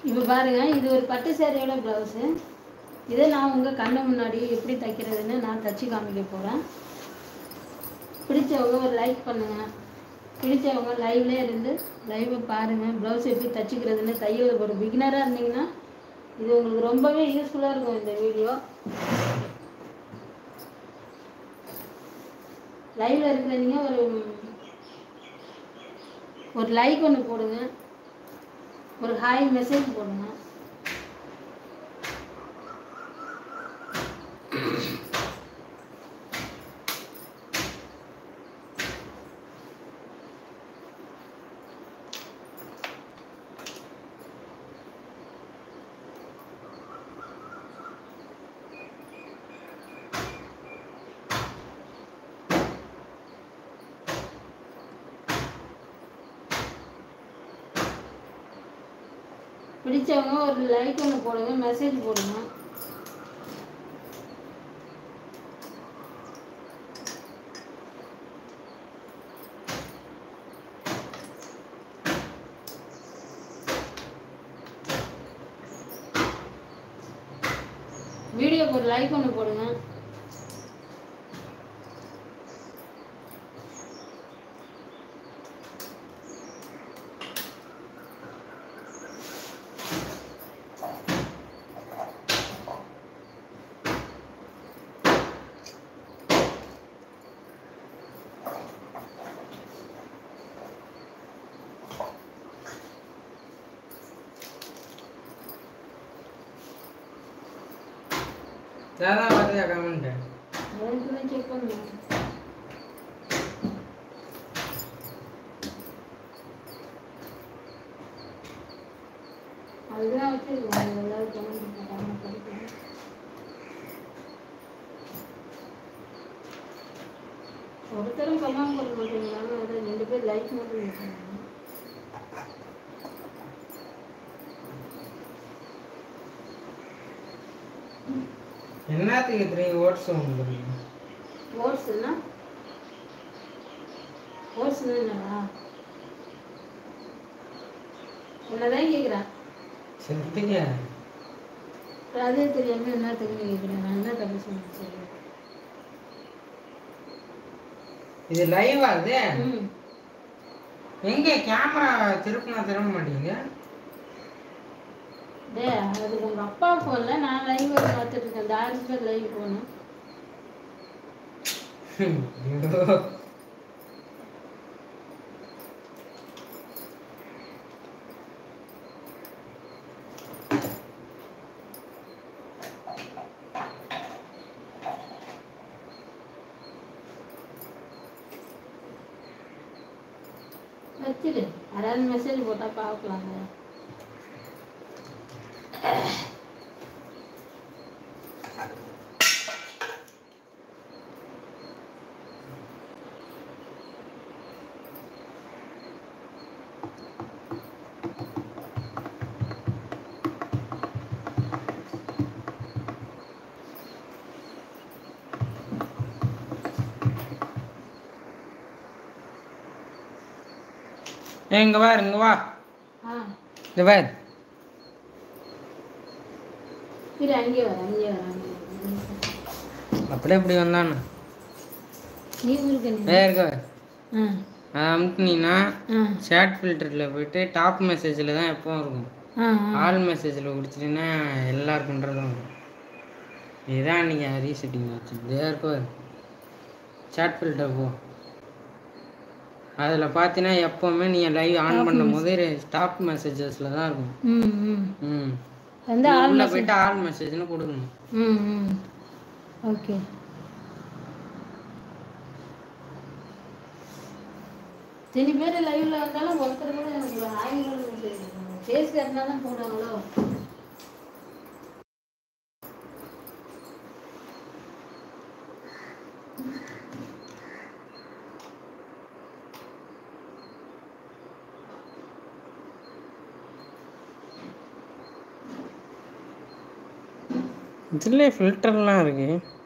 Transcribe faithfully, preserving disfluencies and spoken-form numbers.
இப்போ பாருங்க, இது ஒரு பட்டு சேரீயோட ப்ளவுஸு. இதை நான் உங்கள் கண்ணு முன்னாடி எப்படி தைக்கிறதுன்னு நான் தைச்சி காமிக்க போகிறேன். பிடிச்சவங்க ஒரு லைக் பண்ணுங்கள். பிடிச்சவங்க லைவ்லேயே இருந்து லைவை பாருங்கள். ப்ளவுஸ் எப்படி தைச்சிக்கிறதுன்னு தையல் ஒரு பிகினராக இருந்தீங்கன்னா இது உங்களுக்கு ரொம்பவே யூஸ்ஃபுல்லாக இருக்கும். இந்த வீடியோ லைவில் இருக்கிறீங்க ஒரு ஒரு லைக் ஒன்று போடுங்க, ஒரு ஹாய் மெசேஜ் போடுங்க. பிடிச்சவங்க ஒரு லைக் ஒன்று போடுங்க, மெசேஜ் போடுங்க. வீடியோக்கு ஒரு லைக் ஒன்று போடுங்க. ज़्यादा बात है कमेंट है मैं तुम्हें चेक करूँगा. अलग होते हैं अलग कमेंट बताना पड़ता है. और तरह कमांड कर बोलते हैं ना अरे निंदे पे लाइक मत करना. என்னத்துக்கு இத்தனை ஓட்ஸ் உங்களுக்கு? ஓட்ஸ்னா ஓட்ஸ்னா என்னடா? என்னதான் கேட்குறேன்? சரிங்க. அதே தெரியாமல் என்னத்துக்கு கேட்குறேன்? நான் என்ன தப்பு சொன்னேன்? சரி, இது லைவா அது? ம். எங்கே கேமரா திருப்பினா திரும்ப மாட்டீங்க? டே அது உங்கள் அப்பா ஃபோனில் நான் லைவ் பார்த்துட்டு இருக்கேன். தாரிஸ் பேர் லைவ் போகணும். வச்சுடு, யாராவது மெசேஜ் போட்டால் பார்க்கலாங்க. இங்க வா இங்க வா. ஆ இந்த வா. சரி அங்கே வர அங்கே வர அங்கே அப்படியே இப்படி வந்தானே நீ ஊருக்கு வேற இருக்க. ஆ அமுத்துனீங்கன்னா ஆ சேட் ஃபில்டரில் போயிட்டு டாப் மெசேஜில் தான் எப்பவும் இருக்கும். ஆ ஆல் மெசேஜில் கொடுத்துட்டீங்கன்னா எல்லாருக்குன்றதும் இருக்கும். இதுதான் நீங்கள் ரீசெட்டிங் வச்சு வேறு இருக்கோ சேட் ஃபில்டர் போ. அதில் பார்த்தீங்கன்னா எப்போவுமே நீங்கள் லைவ் ஆன் பண்ணும் போது டாப் மெசேஜஸில் தான் இருக்கும். ம் ம் ம் வந்து ஆல் உள்ளே போயிட்டு ஆல் மெசேஜ்னு கொடுக்கணும். ம் ம் ஓகே. சில பேர் லைவ்ல வந்தாலும் ஒருத்தர் கூட எனக்கு ஆயிரம் ஃபேஸ் கட்டினா தான் போடுவாங்களோ. இதில் ஃபில்டர்லாம் இருக்குது.